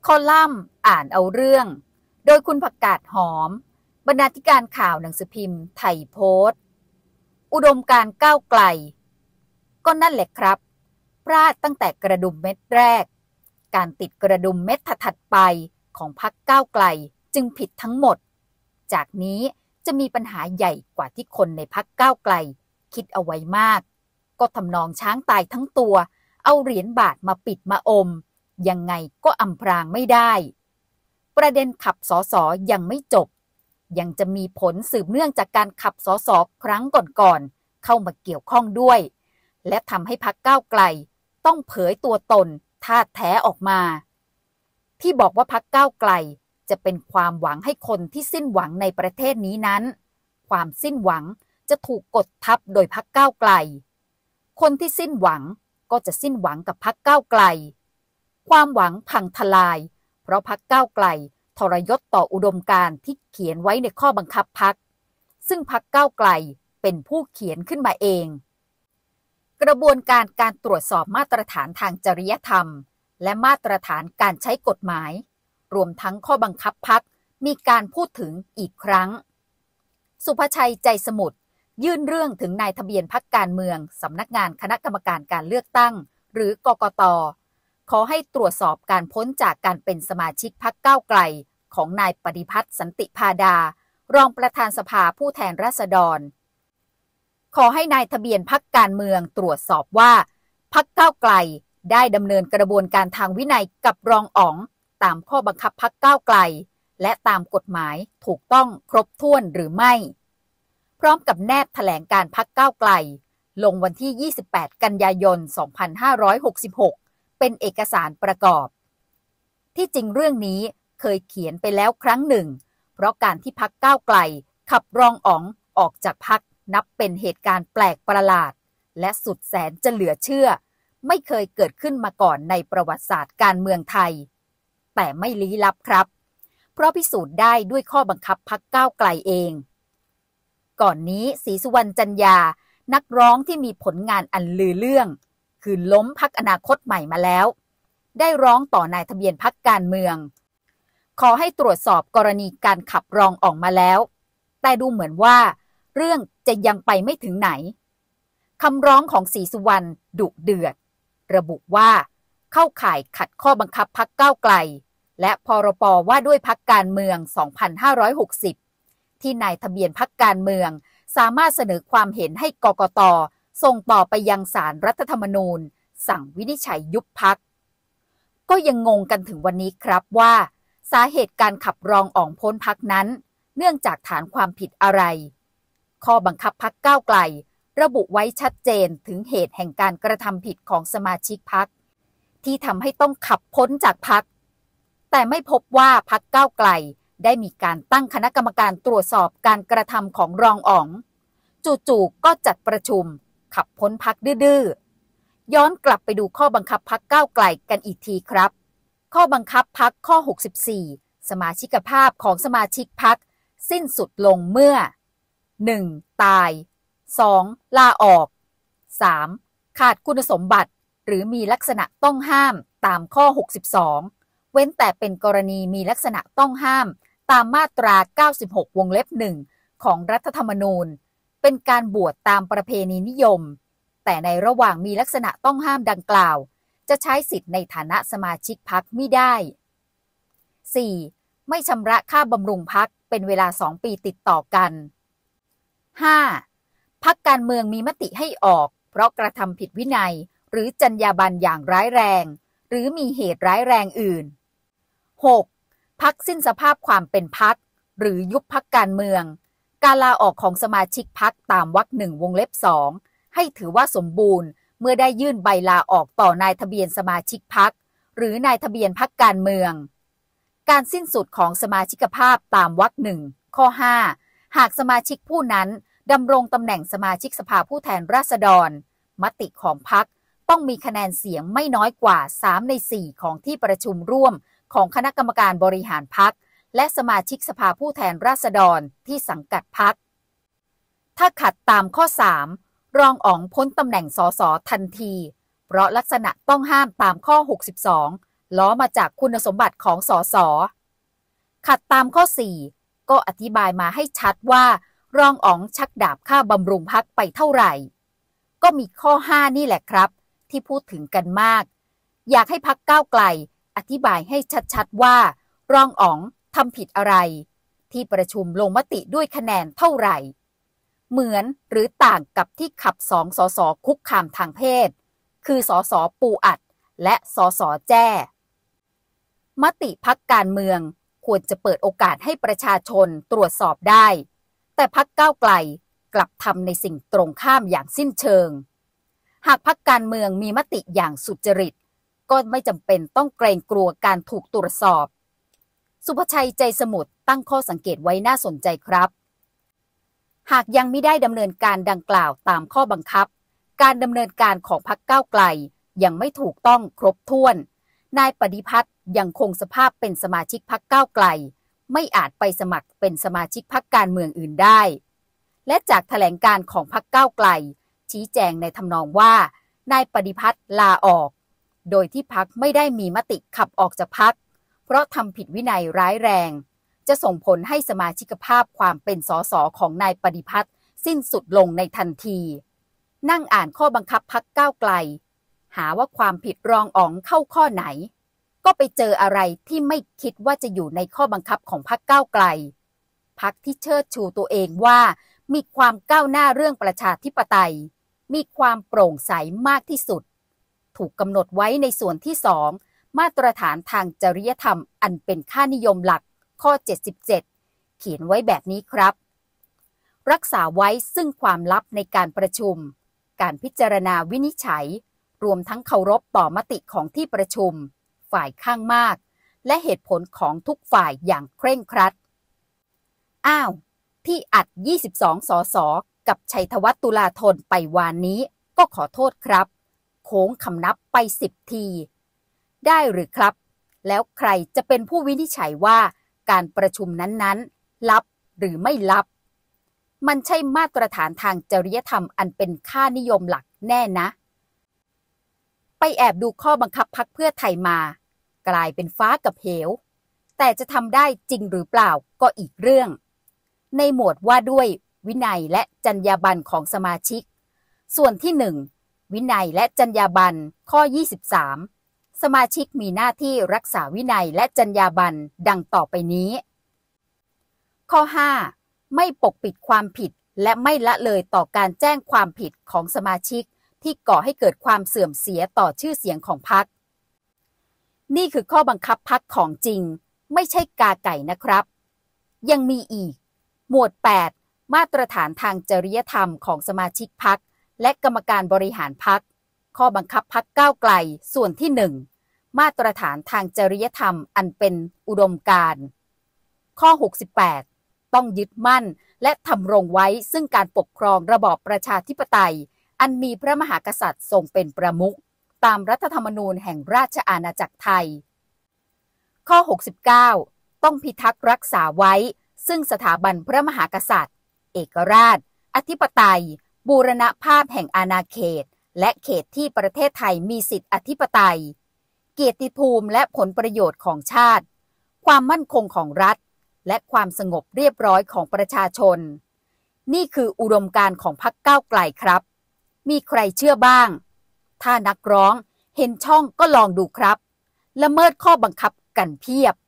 คอลัมน์อ่านเอาเรื่องโดยคุณผักกาดหอมบรรณาธิการข่าวหนังสือพิมพ์ไทยโพสต์อุดมการณ์ก้าวไกลก็นั่นแหละครับพลาดตั้งแต่กระดุมเม็ดแรกการติดกระดุมเม็ดถัดไปของพรรคก้าวไกลจึงผิดทั้งหมดจากนี้จะมีปัญหาใหญ่กว่าที่คนในพรรคก้าวไกลคิดเอาไว้มากก็ทำนองช้างตายทั้งตัวเอาเหรียญบาทมาปิดมาอมยังไงก็อำพรางไม่ได้ประเด็นขับสสยังไม่จบยังจะมีผลสืบเนื่องจากการขับสสครั้งก่อนๆเข้ามาเกี่ยวข้องด้วยและทำให้พรรคก้าวไกลต้องเผยตัวตนท่าแท้ออกมาที่บอกว่าพรรคก้าวไกลจะเป็นความหวังให้คนที่สิ้นหวังในประเทศนี้นั้นความสิ้นหวังจะถูกกดทับโดยพรรคก้าวไกลคนที่สิ้นหวังก็จะสิ้นหวังกับพรรคก้าวไกลความหวังพังทลายเพราะพรรคก้าวไกลทรยศต่ออุดมการณ์ที่เขียนไว้ในข้อบังคับพรรคซึ่งพรรคก้าวไกลเป็นผู้เขียนขึ้นมาเองกระบวนการตรวจสอบมาตรฐานทางจริยธรรมและมาตรฐานการใช้กฎหมายรวมทั้งข้อบังคับพรรคมีการพูดถึงอีกครั้งสุภชัยใจสมุทรยื่นเรื่องถึงนายทะเบียนพรรคการเมืองสำนักงานคณะกรรมการการเลือกตั้งหรือกกต.ขอให้ตรวจสอบการพ้นจากการเป็นสมาชิกพรรคก้าวไกลของนายปฏิพัฒน์สันติพาดารองประธานสภาผู้แทนราษฎรขอให้นายทะเบียนพรรคการเมืองตรวจสอบว่าพรรคก้าวไกลได้ดำเนินกระบวนการทางวินัยกับรองอ๋องตามข้อบังคับพรรคก้าวไกลและตามกฎหมายถูกต้องครบถ้วนหรือไม่พร้อมกับแนบแถลงการพรรคก้าวไกลลงวันที่28กันยายน2566เป็นเอกสารประกอบที่จริงเรื่องนี้เคยเขียนไปแล้วครั้งหนึ่งเพราะการที่พรรคก้าวไกลขับรองอ๋องออกจากพรรคนับเป็นเหตุการณ์แปลกประหลาดและสุดแสนจะเหลือเชื่อไม่เคยเกิดขึ้นมาก่อนในประวัติศาสตร์การเมืองไทยแต่ไม่ลี้ลับครับเพราะพิสูจน์ได้ด้วยข้อบังคับพรรคก้าวไกลเองก่อนนี้ศรีสุวรรณจันยานักร้องที่มีผลงานอันลือเรื่องคือล้มพรรคอนาคตใหม่มาแล้วได้ร้องต่อนายทะเบียนพรรคการเมืองขอให้ตรวจสอบกรณีการขับรองออกมาแล้วแต่ดูเหมือนว่าเรื่องจะยังไปไม่ถึงไหนคำร้องของศรีสุวรรณดุเดือดระบุว่าเข้าข่ายขัดข้อบังคับพรรคก้าวไกลและพรบว่าด้วยพรรคการเมือง2560ที่นายทะเบียนพรรคการเมืองสามารถเสนอความเห็นให้กกต.ส่งต่อไปยังศาลรัฐธรรมนูญสั่งวินิจฉัยยุบพรรคก็ยังงงกันถึงวันนี้ครับว่าสาเหตุการขับรองอ๋องพ้นพรรคนั้นเนื่องจากฐานความผิดอะไรข้อบังคับพรรคก้าวไกลระบุไว้ชัดเจนถึงเหตุแห่งการกระทำผิดของสมาชิกพรรคที่ทำให้ต้องขับพ้นจากพรรคแต่ไม่พบว่าพรรคก้าวไกลได้มีการตั้งคณะกรรมการตรวจสอบการกระทำของรองอ๋องจู่ๆก็จัดประชุมขับพ้นพรรคดื้อๆย้อนกลับไปดูข้อบังคับพรรคก้าวไกลกันอีกทีครับข้อบังคับพรรคข้อ64สมาชิกภาพของสมาชิกพรรคสิ้นสุดลงเมื่อ 1. ตาย 2. ลาออก 3. ขาดคุณสมบัติหรือมีลักษณะต้องห้ามตามข้อ62เว้นแต่เป็นกรณีมีลักษณะต้องห้ามตามมาตรา96วงเล็บ1ของรัฐธรรมนูญเป็นการบวชตามประเพณีนิยมแต่ในระหว่างมีลักษณะต้องห้ามดังกล่าวจะใช้สิทธิ์ในฐานะสมาชิกพรรคมิได้ 4. ไม่ชำระค่าบำรุงพรรคเป็นเวลา2 ปีติดต่อกัน 5. พรรคการเมืองมีมติให้ออกเพราะกระทำผิดวินัยหรือจรรยาบรรณอย่างร้ายแรงหรือมีเหตุร้ายแรงอื่น 6. พรรคสิ้นสภาพความเป็นพรรคหรือยุบพรรคการเมืองการลาออกของสมาชิกพรรคตามวรรค1วงเล็บ2ให้ถือว่าสมบูรณ์เมื่อได้ยื่นใบลาออกต่อนายทะเบียนสมาชิกพรรคหรือนายทะเบียนพรรคการเมืองการสิ้นสุดของสมาชิกภาพตามวรรค1ข้อ5หากสมาชิกผู้นั้นดำรงตำแหน่งสมาชิกสภาผู้แทนราษฎรมติของพรรคต้องมีคะแนนเสียงไม่น้อยกว่า3ใน4ของที่ประชุมร่วมของคณะกรรมการบริหารพรรคและสมาชิกสภาผู้แทนราษฎรที่สังกัดพรรคถ้าขัดตามข้อ3รองอ๋องพ้นตำแหน่งสสทันทีเพราะลักษณะต้องห้ามตามข้อ62 ล้อมาจากคุณสมบัติของสสขัดตามข้อ 4 ก็อธิบายมาให้ชัดว่ารองอ๋องชักดาบค่าบำรุงพรรคไปเท่าไหร่ก็มีข้อ 5 นี่แหละครับที่พูดถึงกันมากอยากให้พรรคก้าวไกลอธิบายให้ชัดๆว่ารองอ๋องทำผิดอะไรที่ประชุมลงมติด้วยคะแนนเท่าไหร่เหมือนหรือต่างกับที่ขับ2 สสคุกคามทางเพศคือสสปูอัดและสสแจ้มติพรรคการเมืองควรจะเปิดโอกาสให้ประชาชนตรวจสอบได้แต่พรรคก้าวไกลกลับทำในสิ่งตรงข้ามอย่างสิ้นเชิงหากพรรคการเมืองมีมติอย่างสุจริตก็ไม่จำเป็นต้องเกรงกลัวการถูกตรวจสอบสุภชัยใจสมุทรตั้งข้อสังเกตไว้น่าสนใจครับหากยังไม่ได้ดำเนินการดังกล่าวตามข้อบังคับการดำเนินการของพรรคก้าวไกลยังไม่ถูกต้องครบถ้วนนายปฏิพัฒน์ยังคงสภาพเป็นสมาชิกพรรคก้าวไกลไม่อาจไปสมัครเป็นสมาชิกพรรคการเมืองอื่นได้และจากแถลงการของพรรคก้าวไกลชี้แจงในทำนองว่านายปฏิพัฒน์ลาออกโดยที่พรรคไม่ได้มีมติขับออกจากพรรคเพราะทำผิดวินัยร้ายแรงจะส่งผลให้สมาชิกภาพความเป็นสสของนายปฏิพัฒน์สิ้นสุดลงในทันทีนั่งอ่านข้อบังคับพรรคก้าวไกลหาว่าความผิดรองอ๋องเข้าข้อไหนก็ไปเจออะไรที่ไม่คิดว่าจะอยู่ในข้อบังคับของพรรคก้าวไกลพรรคที่เชิดชูตัวเองว่ามีความก้าวหน้าเรื่องประชาธิปไตยมีความโปร่งใสมากที่สุดถูกกำหนดไว้ในส่วนที่ 2มาตรฐานทางจริยธรรมอันเป็นค่านิยมหลักข้อ 77 เขียนไว้แบบนี้ครับรักษาไว้ซึ่งความลับในการประชุมการพิจารณาวินิจฉัยรวมทั้งเคารพต่อมติของที่ประชุมฝ่ายข้างมากและเหตุผลของทุกฝ่ายอย่างเคร่งครัดอ้าวที่อัด22 สสกับชัยธวัฒน์ตุลาธนไปวานนี้ก็ขอโทษครับโค้งคำนับไป10 ทีได้หรือครับแล้วใครจะเป็นผู้วินิจฉัยว่าการประชุมนั้นๆลับหรือไม่ลับมันใช่มาตรฐานทางจริยธรรมอันเป็นค่านิยมหลักแน่นะไปแอบดูข้อบังคับพรรคเพื่อไทยมากลายเป็นฟ้ากับเหวแต่จะทำได้จริงหรือเปล่าก็อีกเรื่องในหมวดว่าด้วยวินัยและจรรยาบรรณของสมาชิกส่วนที่ 1 วินัยและจรรยาบรรณข้อ 23สมาชิกมีหน้าที่รักษาวินัยและจรรยาบรรณดังต่อไปนี้ข้อ 5 ไม่ปกปิดความผิดและไม่ละเลยต่อการแจ้งความผิดของสมาชิกที่ก่อให้เกิดความเสื่อมเสียต่อชื่อเสียงของพรรคนี่คือข้อบังคับพรรคของจริงไม่ใช่กาไก่นะครับยังมีอีกหมวด 8 มาตรฐานทางจริยธรรมของสมาชิกพรรคและกรรมการบริหารพรรคข้อบังคับพรรคก้าวไกลส่วนที่ 1มาตรฐานทางจริยธรรมอันเป็นอุดมการณ์ข้อ 68ต้องยึดมั่นและทำรงไว้ซึ่งการปกครองระบอบประชาธิปไตยอันมีพระมหากษัตริย์ทรงเป็นประมุขตามรัฐธรรมนูญแห่งราชอาณาจักรไทยข้อ 69ต้องพิทักษ์รักษาไว้ซึ่งสถาบันพระมหากษัตริย์เอกราชอธิปไตยบูรณภาพแห่งอาณาเขตและเขตที่ประเทศไทยมีสิทธิอธิปไตยเกียรติภูมิและผลประโยชน์ของชาติความมั่นคงของรัฐและความสงบเรียบร้อยของประชาชนนี่คืออุดมการณ์ของพรรคก้าวไกลครับมีใครเชื่อบ้างถ้านักร้องเห็นช่องก็ลองดูครับละเมิดข้อบังคับกันเพียบ